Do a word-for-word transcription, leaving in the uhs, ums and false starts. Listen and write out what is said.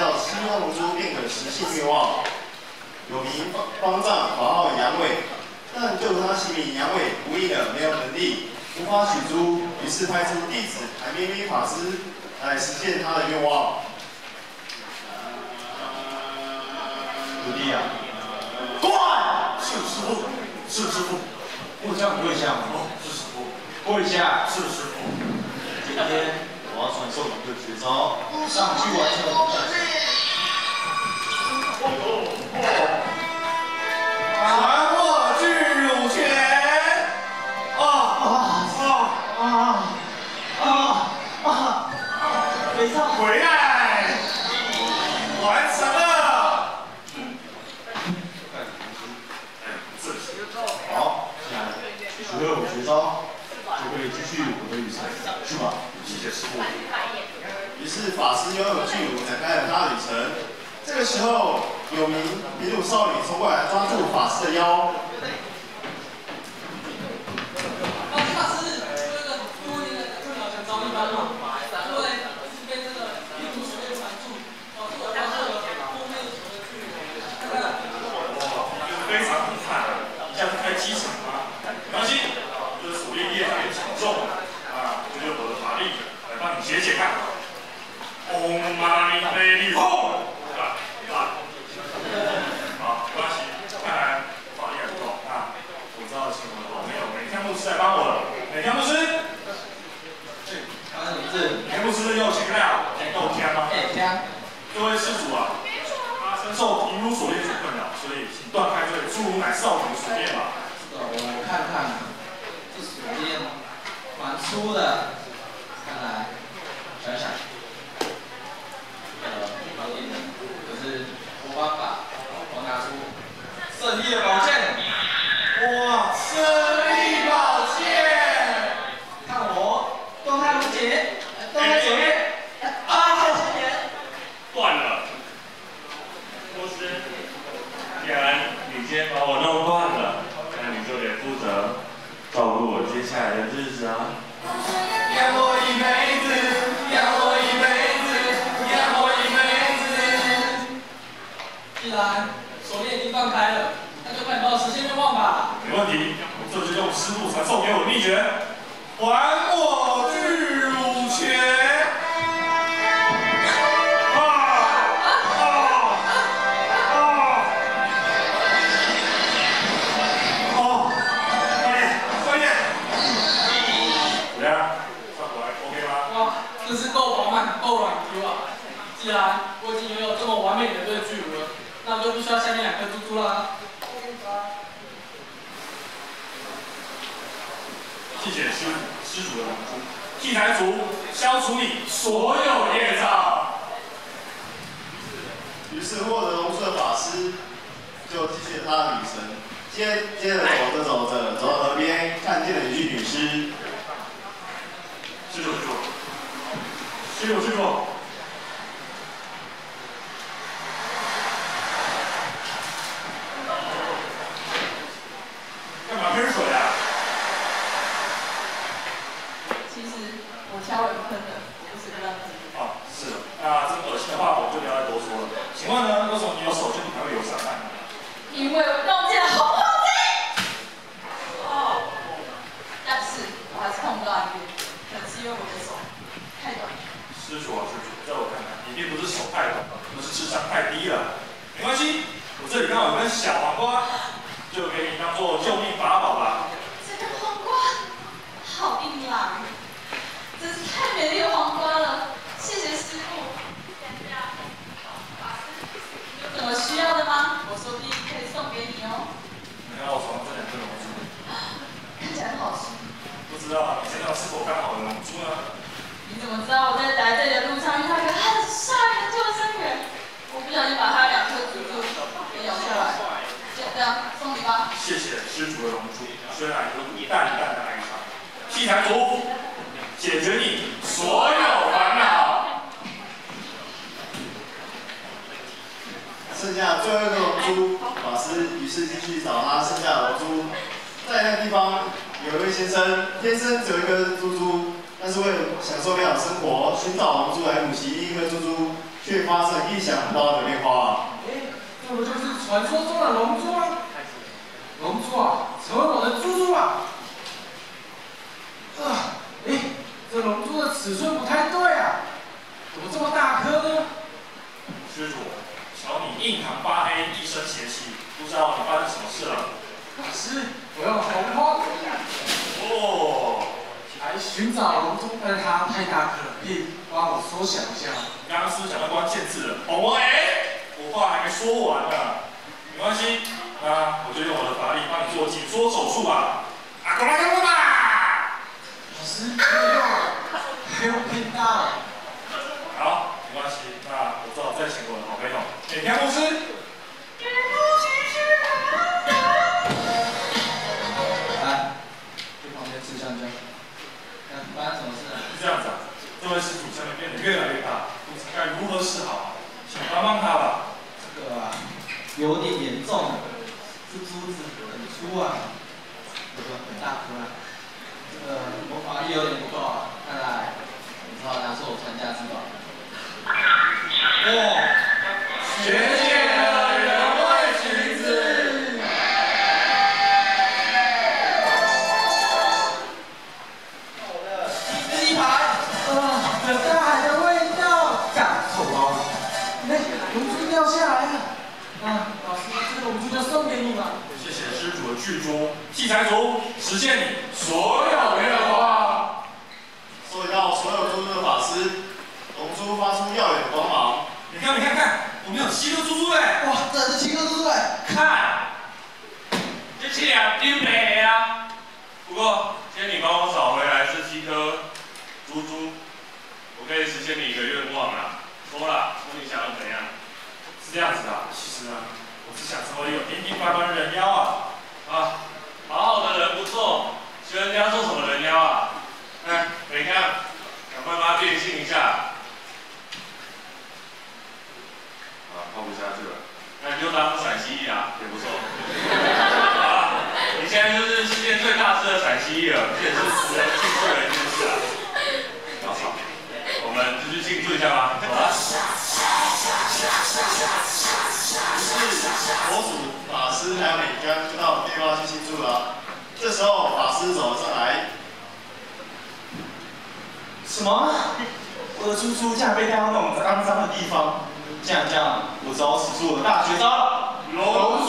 到七号龙珠便可实现愿望。有名方丈法号杨伟，但就他其名杨伟无益的没有能力，无法取珠，于是派出弟子海绵绵法师来实现他的愿望。 徒弟啊， 断！ 是师傅，是师傅。 木匠跪下。 哦，是师傅。 跪下。 是师傅。 今天我要传授你的绝招，上去完成我的。 传我巨乳拳！ 啊啊啊啊啊！没上回来！完成了。 好，现在学会我绝招，就可以继续我的旅程，去吧。 谢谢师傅。 于是法师拥有巨乳，展开了他的旅程。这个时候，有名皮鲁少女冲过来抓住法师的腰。 法师，这个多年来正好想找你帮忙，因为一直被这个病毒随便传出，导致我发现了后面有什么巨人。 哇，非常厉害，你下次开机场吗？没关系，就是手练练很沉重啊，就用我的法力来帮你解解看。Om Mani Padme Hum。好，没关系，看来法力还不够。那我知道请我的好朋友美天牧师来帮我了。美天牧师， 发生什么事？ 美天牧师有请了，能够听吗？ 哎，听。 各位施主啊，他深受皮肤锁链所困扰，所以请断开这诸如乃少女的锁链吧。 我看看，这锁链蛮粗的，看来想想，呃，好点的，可是没办法，我拿出胜利的宝剑，哇，胜利宝剑，看我动态无解，动态左边，啊， 断了，牧师，既然你今天把我弄断了，那你就得负责照顾我接下来的日子啊。 养我一辈子，养我一辈子，养我一辈子。 既然锁链已经放开了，那就快帮我实现愿望吧。 没问题，我这就用师傅传授给我的秘诀，还我巨乳拳。 真是够饱满，够软 Q 啊！既然我已经拥有这么完美的对巨乳了，那我就不需要下面两颗珠珠啦。 谢谢师傅施主的龙珠，替台主消除你所有业障。 于是获得龙珠的法师就继续他的旅程。接接着走着走着，走到河边，看见了一具女尸。 施主，施主。施主，施主，干嘛喷水啊？ 其实我挑人喷的，不是这样子。 哦，是。那这么恶心的话，我就不要再多说了。请问呢，为什么你有手就你还会有伤害呢？ 因为我弄见了红袍子。哦。但是我还是看不到一边，可能是因为我的手太短。 施主啊，施主，在我看来，你并不是手太短，而是智商太低了。没关系，我这里刚好有根小黄瓜，就给你当做救命法宝吧。 这个黄瓜好硬朗，真是太美丽的黄瓜了，谢谢师傅。有什么需要的吗？我说不定可以送给你哦。 你看我手上这两根龙珠， 看起来很好吃。 不知道你身上是否刚好有龙珠呢？ 你怎么知道我在来这里的路上遇到一个很帅的救生员？我不小心把他两颗珠珠给咬下来，就这样送你吧。 谢谢施主的龙珠，虽然有股淡淡的哀伤。替台主，解决你所有烦恼。 剩下最后一个龙珠，法师于是继续找他剩下的龙珠。在那个地方有一位先生，天生只有一颗珠珠。但是为了享受美好生活，寻找龙珠来补齐另一颗珠珠，却却发生意想不到的变化啊！ 哎，这不就是传说中的龙珠吗？龙珠啊，成为我的猪猪吧！啊，哎，这龙珠的尺寸不太对啊，怎么这么大颗呢？ 施主，瞧你印堂发黑，一身邪气，不知道你发生什么事了？ 老师，我用红花哦， 来寻找龙珠，但是它太大颗了，可以帮我缩小一下吗？ 刚刚是不是讲到关键字了？哦哎，我话还没说完呢，没关系，那我就用我的法力帮你做紧缩手术吧。啊，过来干嘛吧？ 老师，不要，还有变大了。 好，没关系，那我只好再请我的好朋友每天公司。 来，去旁边吃香蕉。看发生什么事了？ 是这样子啊，这位施主下面变得越来越大，不知该如何是好，请帮帮他吧。 这个啊，有点严重，这珠子很粗啊，这个很大颗啊。这个我法力有点不够啊，看来我只好拿出我传家之宝。哦， 学姐的原味裙子。 好的，第一排。 啊，有大海的味道，干臭包子！那龙珠掉下来了。啊，老师，这个龙珠就送给你了。 谢谢施主的巨珠，器材族实现你所有愿望。 收集到所有猪猪的法师，龙珠发出耀眼的光芒。 你看，你看看，我们有七颗珠珠哎！ 哇，这是七颗珠珠哎！ 看，这七两丢没啊？不过，今天你帮我找回来这七颗珠珠，我可以实现你一个愿望啦。说了，说你想要怎样？是这样子的，其实呢，我只想成为一个平平凡凡的人妖啊！啊，好好的人不错，学人家做什么人妖啊？哎，你看，赶快把它变性一下。啊，泡不下去了。那你就当陕西裔啊，也不错。好了，你现在就是世界最大只的陕西裔了，这也是使人庆祝的一件事啊。不要吵，我们就去庆祝一下吧，走吧。 于是，佛祖、法师还有美干就到地方去庆祝了。这时候，法师走了上来。 什么？我的猪猪竟然被带到那种肮脏的地方！这样这样，我只好使出我的大绝招了——龙